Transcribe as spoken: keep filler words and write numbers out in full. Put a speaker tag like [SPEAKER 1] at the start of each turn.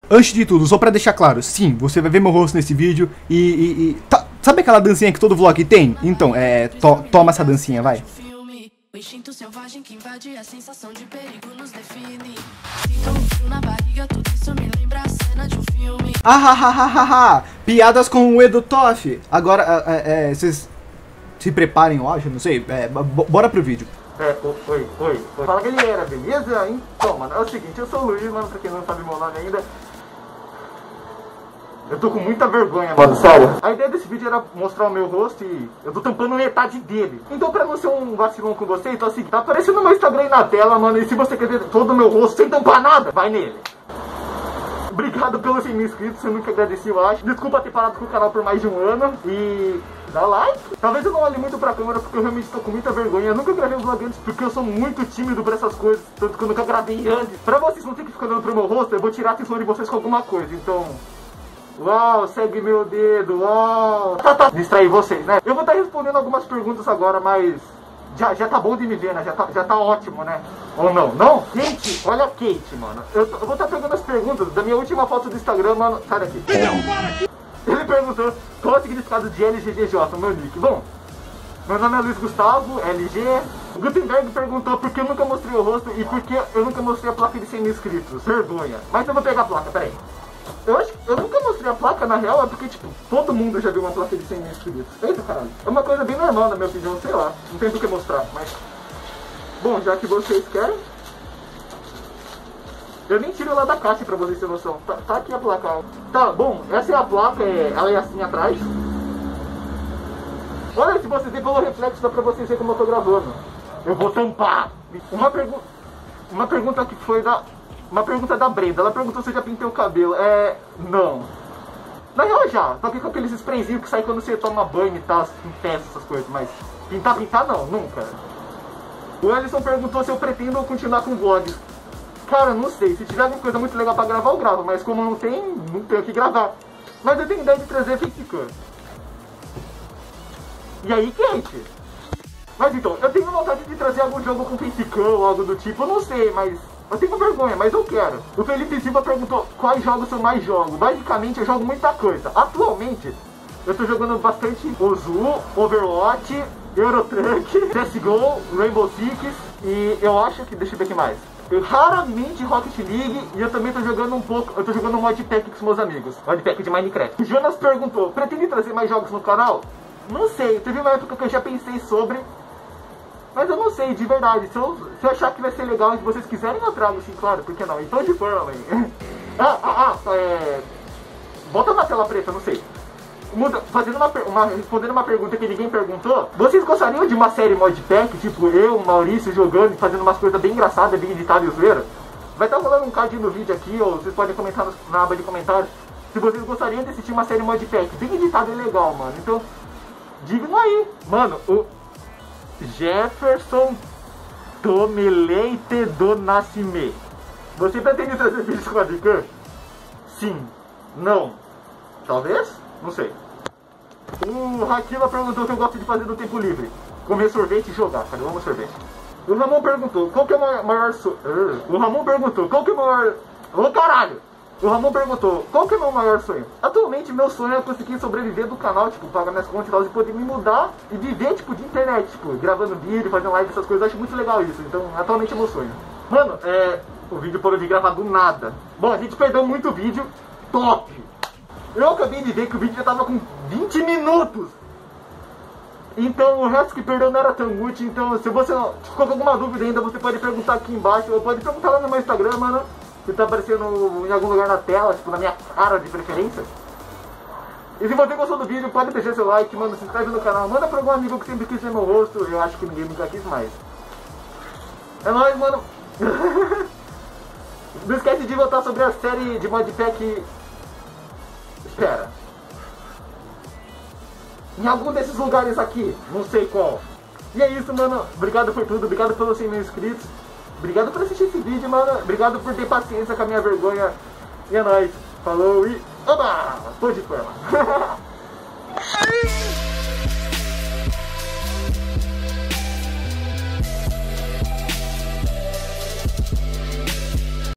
[SPEAKER 1] Antes de tudo, só pra deixar claro, sim, você vai ver meu rosto nesse vídeo e... e, e tá, sabe aquela dancinha que todo vlog tem? Então, é... To, toma essa dancinha, vai.
[SPEAKER 2] O instinto selvagem que invade a sensação de perigo nos define. Sinto um frio na barriga, tudo isso me lembra a cena de um filme.
[SPEAKER 1] Ah, ha, ha, ha, ha, ha. Piadas com o Edu Toff. Agora, é, é, vocês se preparem, eu acho, não sei. É, bora pro vídeo.
[SPEAKER 3] É, oi, oi, oi. Fala, galera, beleza? Então, mano, é o seguinte, eu sou o Luiz, mano, pra quem não sabe meu nome ainda. Eu tô com muita vergonha, mano, sério. A ideia desse vídeo era mostrar o meu rosto e eu tô tampando metade dele. Então, pra não ser um vacilão com você, então assim, tá aparecendo meu Instagram aí na tela, mano. E se você quer ver todo o meu rosto sem tampar nada, vai nele. Obrigado pelos cem mil inscritos, eu nunca agradeci, eu acho. Desculpa ter parado com o canal por mais de um ano. E dá like. Talvez eu não olhe muito pra câmera porque eu realmente tô com muita vergonha. Eu nunca gravei um vlog antes porque eu sou muito tímido pra essas coisas. Tanto que eu nunca gravei antes. Pra vocês não terem que ficar olhando pro meu rosto, eu vou tirar a atenção de vocês com alguma coisa. Então... uau, segue meu dedo, uau. Tá, tá. Distrair vocês, né? Eu vou estar respondendo algumas perguntas agora, mas já, já tá bom de me ver, né? Já tá, já tá ótimo, né? Ou não? Não? Kate, olha a Kate, mano. Eu, eu vou estar pegando as perguntas da minha última foto do Instagram, mano. Sai daqui. Ele perguntou qual é o significado de L G G J, meu nick. Bom, meu nome é Luiz Gustavo, L G. O Gutenberg perguntou por que eu nunca mostrei o rosto e por que eu nunca mostrei a placa de cem mil inscritos. Vergonha. Mas eu vou pegar a placa, peraí. Eu acho que eu nunca mostrei a placa, na real, é porque, tipo, todo mundo já viu uma placa de cem mil inscritos. Eita, caralho. É uma coisa bem normal, na minha opinião, sei lá. Não tem por que mostrar, mas... bom, já que vocês querem... eu nem tiro ela da caixa pra vocês terem noção. Tá, tá aqui a placa, ó. Tá, bom, essa é a placa, é... ela é assim atrás. Olha, se vocês verem pelo reflexo, dá pra vocês verem como eu tô gravando. Eu vou tampar. Uma pergunta... Uma pergunta que foi da... Uma pergunta da Brenda, ela perguntou se eu já pintei o cabelo. É... não. Na real já, só que com aqueles sprayzinhos que saem quando você toma banho e tal, em festa, essas coisas, mas... pintar, pintar não, nunca. O Ellison perguntou se eu pretendo continuar com vlogs. Cara, não sei, se tiver alguma coisa muito legal pra gravar, eu gravo, mas como não tem, não tenho o que gravar. Mas eu tenho ideia de trazer facecam. E aí, Kate? Mas então, eu tenho vontade de trazer algum jogo com facecam ou algo do tipo, eu não sei, mas... eu tenho vergonha, mas eu quero. O Felipe Silva perguntou quais jogos eu mais jogo. Basicamente, eu jogo muita coisa. Atualmente, eu tô jogando bastante Ozu, Overwatch, Eurotruck, C S G O, Rainbow Six e eu acho que... deixa eu ver o que mais. Eu raramente Rocket League e eu também tô jogando um pouco... eu tô jogando um modpack com os meus amigos. Modpack de Minecraft. O Jonas perguntou, pretende trazer mais jogos no canal? Não sei, teve uma época que eu já pensei sobre... mas eu não sei, de verdade. Se eu, se eu achar que vai ser legal e se vocês quiserem, eu trago, sim, claro, por que não? Então de forma, hein? ah, ah, ah, é... bota na tela preta, não sei. Muda, fazendo uma, uma, respondendo uma pergunta que ninguém perguntou. Vocês gostariam de uma série modpack, tipo eu, Maurício, jogando e fazendo umas coisas bem engraçadas, bem editadas e zoeira? Vai estar rolando um card no vídeo aqui, ou vocês podem comentar na aba de comentários se vocês gostariam de assistir uma série modpack, bem editada e legal, mano. Então, digam aí. Mano, o... Jefferson Tomeleite do Nascimento. Você pretende trazer vídeos com a webcam? Sim. Não. Talvez? Não sei. O Raquila perguntou o que eu gosto de fazer no tempo livre. Comer sorvete e jogar. Cadê? Eu amo sorvete. O Ramon perguntou qual que é o maior, maior so... uh, O Ramon perguntou qual que é o maior... ô oh, caralho! O Ramon perguntou qual que é o meu maior sonho? Atualmente meu sonho é conseguir sobreviver do canal, tipo, pagar minhas contas e tal, e poder me mudar e viver, tipo, de internet, tipo, gravando vídeo, fazendo live, essas coisas. Eu acho muito legal isso, então atualmente é meu sonho. Mano, é... o vídeo parou de gravar do nada. Bom, a gente perdeu muito vídeo, top! Eu acabei de ver que o vídeo já tava com vinte minutos! Então o resto que perdeu não era tão útil, então se você ficou com alguma dúvida ainda, você pode perguntar aqui embaixo, ou pode perguntar lá no meu Instagram, mano. Que tá aparecendo em algum lugar na tela, tipo na minha cara de preferência. E se você gostou do vídeo, pode deixar seu like, mano, se inscreve no canal, manda pra algum amigo que sempre quis ver meu rosto, eu acho que ninguém nunca quis mais. É nóis, mano. Não esquece de voltar sobre a série de modpack. Espera. Em algum desses lugares aqui, não sei qual. E é isso, mano, obrigado por tudo, obrigado pelos cem mil inscritos. Obrigado por assistir esse vídeo, mano. Obrigado por ter paciência com a minha vergonha. E é nóis. Falou e... oba! Tô de forma.